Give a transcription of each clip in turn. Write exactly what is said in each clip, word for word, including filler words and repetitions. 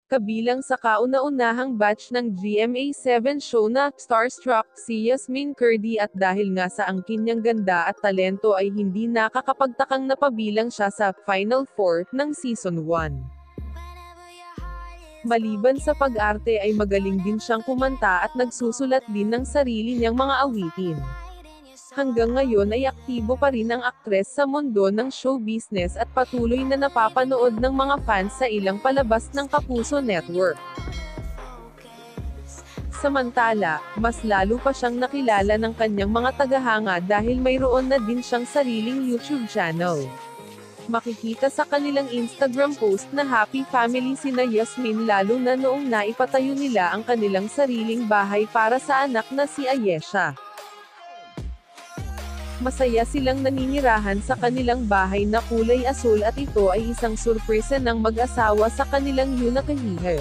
Kabilang sa kauna-unahang batch ng G M A seven show na Starstruck, si Yasmien Kurdi at dahil nga sa ang kanyang ganda at talento ay hindi nakakapagtakang napabilang siya sa Final Four ng Season one. Maliban sa pag-arte ay magaling din siyang kumanta at nagsusulat din ng sarili niyang mga awitin. Hanggang ngayon ay aktibo pa rin ang aktres sa mundo ng show business at patuloy na napapanood ng mga fans sa ilang palabas ng Kapuso Network. Samantala, mas lalo pa siyang nakilala ng kanyang mga tagahanga dahil mayroon na din siyang sariling YouTube channel. Makikita sa kanilang Instagram post na happy family sina Yasmien lalo na noong naipatayo nila ang kanilang sariling bahay para sa anak na si Ayesha. Masaya silang naninirahan sa kanilang bahay na kulay asul at ito ay isang sorpresa ng mag-asawa sa kanilang yunakahihe.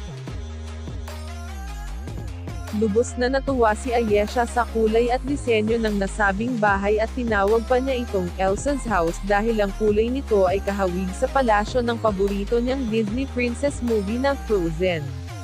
Lubos na natuwa si Ayesha sa kulay at disenyo ng nasabing bahay at tinawag pa niya itong Elsa's House dahil ang kulay nito ay kahawig sa palasyo ng paborito niyang Disney princess movie na Frozen.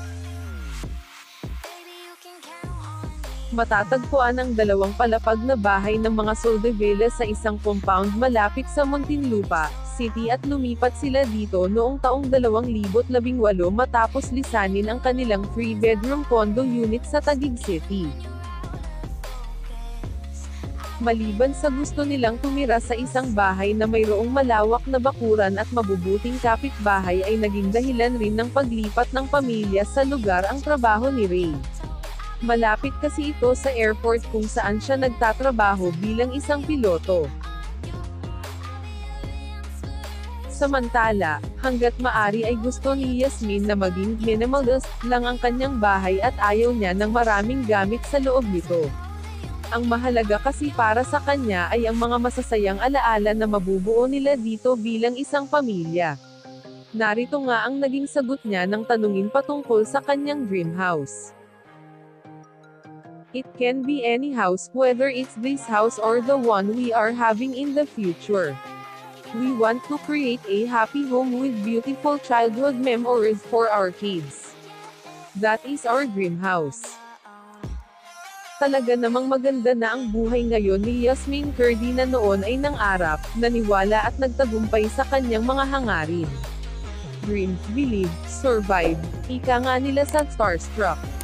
Matatagpuan ang dalawang palapag na bahay ng mga Soldevilla sa isang compound malapit sa Muntinlupa City at lumipat sila dito noong taong dalawang libo't labing walo matapos lisanin ang kanilang three-bedroom condo unit sa Taguig City. Maliban sa gusto nilang tumira sa isang bahay na mayroong malawak na bakuran at mabubuting kapitbahay ay naging dahilan rin ng paglipat ng pamilya sa lugar ang trabaho ni Ray. Malapit kasi ito sa airport kung saan siya nagtatrabaho bilang isang piloto. Samantala, hanggat maari ay gusto ni Yasmien na maging minimalist lang ang kanyang bahay at ayaw niya ng maraming gamit sa loob nito. Ang mahalaga kasi para sa kanya ay ang mga masasayang alaala na mabubuo nila dito bilang isang pamilya. Narito nga ang naging sagot niya ng tanungin patungkol sa kanyang dream house. It can be any house, whether it's this house or the one we are having in the future. We want to create a happy home with beautiful childhood memories for our kids. That is our dream house. Talaga namang maganda na ang buhay ngayon ni Yasmien Kurdi na noon ay nangarap, naniwala at nagtagumpay sa kanyang mga hangarin. Dream, believe, survive. Ika nga nila sa Starstruck.